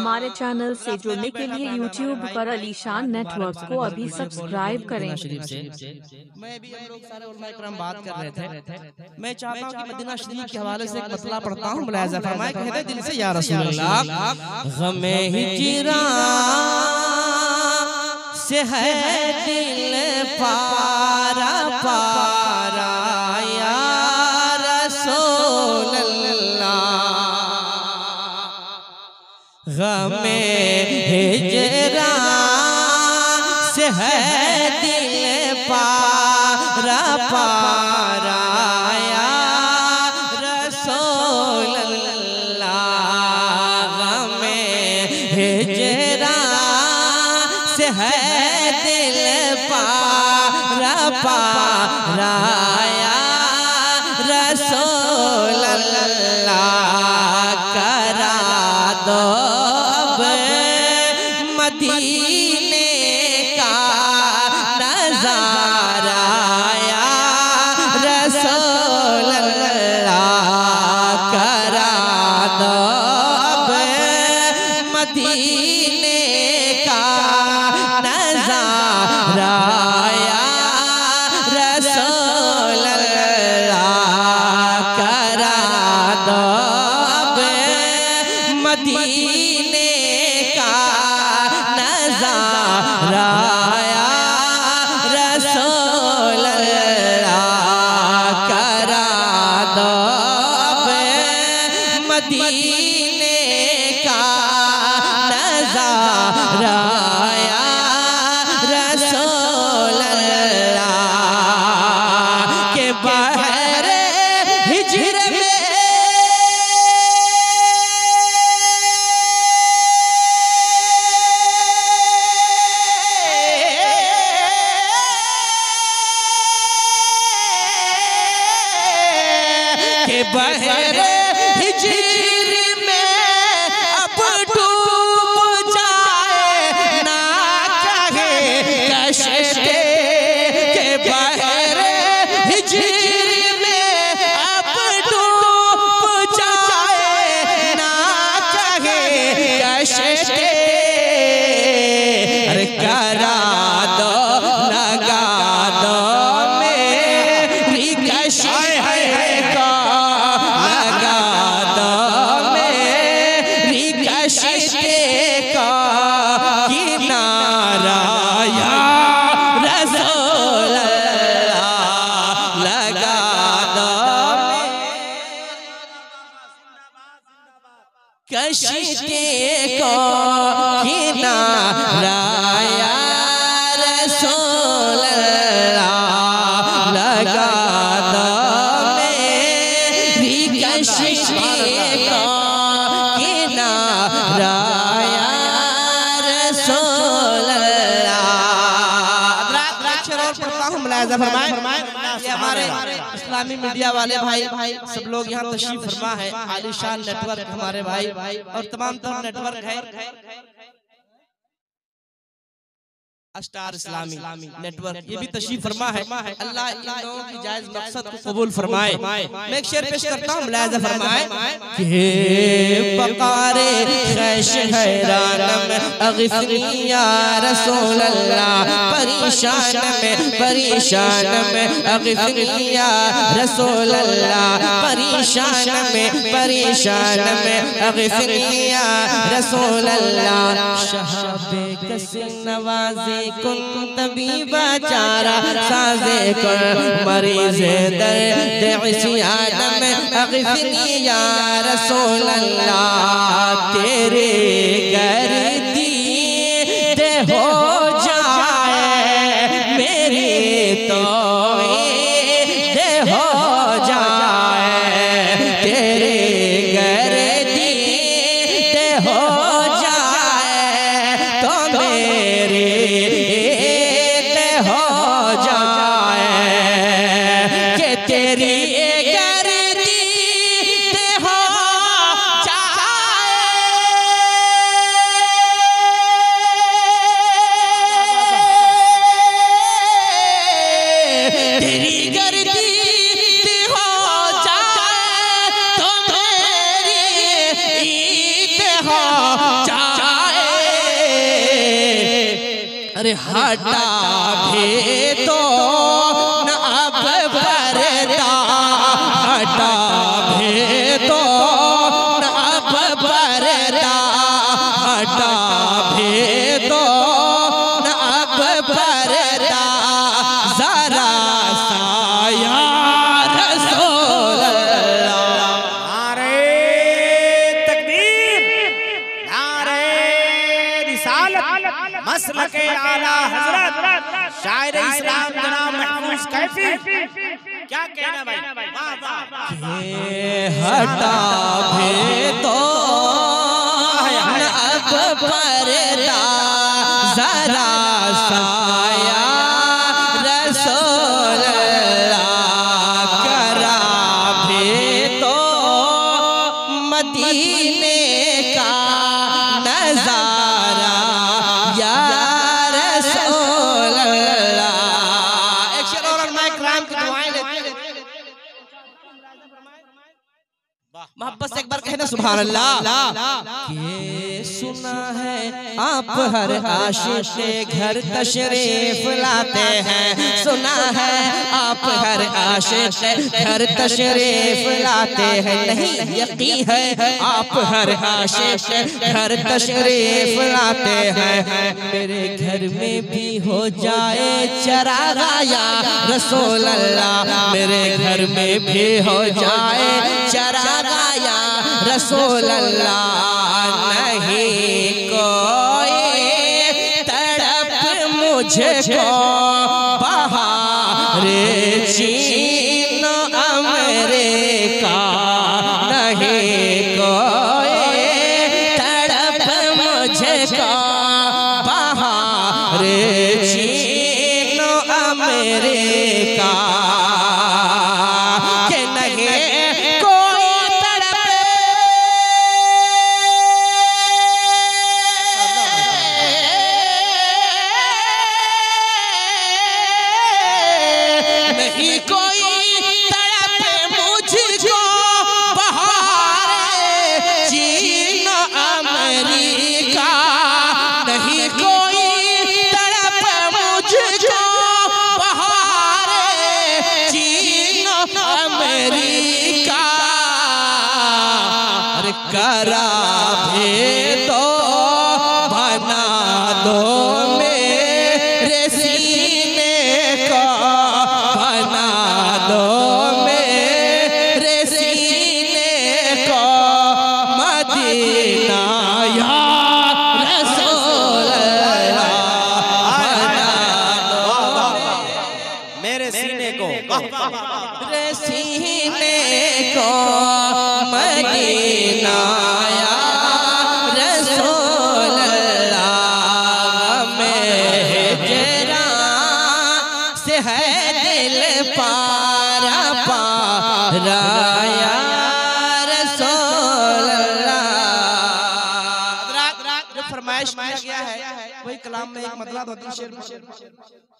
हमारे चैनल से जुड़ने के लिए YouTube पर अलीशान नेटवर्क को अभी सब्सक्राइब करें। मैं भी हम लोग सारे उलमा इकराम बात कर रहे थे। मैं चाहता हूँ कि मदीना शरीफ के हवाले से एक मसला पढ़ता हूँ। मुलाहिज़ा फरमाए, कहते दिल से या रसूल अल्लाह, गमे हिजरा से है दिल पारा पारा या रसूल अल्लाह, गमे हिजरा से है दिल पारा पारा या रसूल अल्लाह, गमे हिजरा से है दिल पारा पारा या रसूल अल्लाह, करा दो मदीने का नज़ारा या रसूल अल्लाह, करा दो मदीने का नज़ारा या रसूल अल्लाह, करा दो मदीने का नज़ारा या रसूल अल्लाह, करा दो मदीने का नज़ारा या रसूल अल्लाह, के बहर हिजर में बहर हिजर में अब डूब जाए ना कहे कश्ते, के बहर हिजर में अब डूब जाए ना कहे कश्ते, अरे करा दो लगा दो मेरी कश्ते का, किनारा या रसूल अल्लाह, लगा दो कश्ते को किनारा या रसूल अल्लाह, लगा दो मेरी कश्ते को किनारा या रसूल अल्लाह। मुलाहिज़ा फरमाए, ये हमारे इस्लामी मीडिया वाले भाई सब लोग यहाँ तशरीफ फरमा है। आलीशान नेटवर्क हमारे भाई और तमाम तरह नेटवर्क है, स्टार इस्लामी नेटवर्क, ये भी तशरीफ फरमा है। अल्लाह इन लोगों की जायज मकसद को कबूल फरमाए। मैं एक शेर पेश करता हूँ, मुलाहिज़ा फरमाए कि बकारे खैश हैरान अग़िफ़नी या रसूल अल्लाह, परेशान में अग़िफ़नी या रसूल अल्लाह, परेशान में अग़िफ़नी या रसूल अल्लाह, शहाबे कसे नवाज़े कुन तबीबा चारा साज़े कुन मरीज़े दर्द इस्यान में अग़िफ़नी या रसूल अल्लाह, तेरे गर्दीद हो जाए मेरी तो हो जाए, तेरे गर्दीद हो जाए तो मेरी हो जाए, कि तेरी गर्दीद हो जाए, तेरी गर्दीद हो जाए तो मेरी ईद हो जाए। अरे हटा भी तो न अब पर्दा, हटा भी तो न अब पर्दा, हटा भी तो न अब पर्दा, जरा सा या रसूल अल्लाह। नारे तकबीर, नारे रिसालत, मसलके आला हजरत शायर इस्लाम जनाब महफूज कैफी। क्या कहना भाई, वाह वाह। हटा भी तो न अब पर्दा, जरा सा या रसूल अल्लाह, करा भी तो मदीने का नजारा या रसूल अल्लाह। एक शेर और मैं कलाम की दुआएं लेते हैं। मोहब्बत से एक बार कहना सुभान अल्लाह। ये सुना है आप हर आशिक के घर तशरीफ लाते हैं, सुना है आप हर आशिक के घर तशरीफ लाते हैं, नहीं यकीन है आप हर आशिक के घर तशरीफ लाते हैं। मेरे घर में भी हो जाए चरागा या रसूल अल्लाह, मेरे घर में भी हो जाए चरागा या रसूल अल्लाह। नहीं कोई तड़प मुझको बहारे चीन अमेरिका, नहीं कोई तड़प मुझको बहारे चीन अमेरिका, के नहीं करा भी तो बना दो मेरे सीने को, बना दो मेरे सीने को मदीना या रसूल अल्लाह, बना दो मेरे सीने को, मेरे सीने को मदीना या रसूल अल्लाह। में जरा से है दिल पारा पारा या रसूल अल्लाह। जो फरमाइश किया गया है वही कलाम में एक मतलब शेर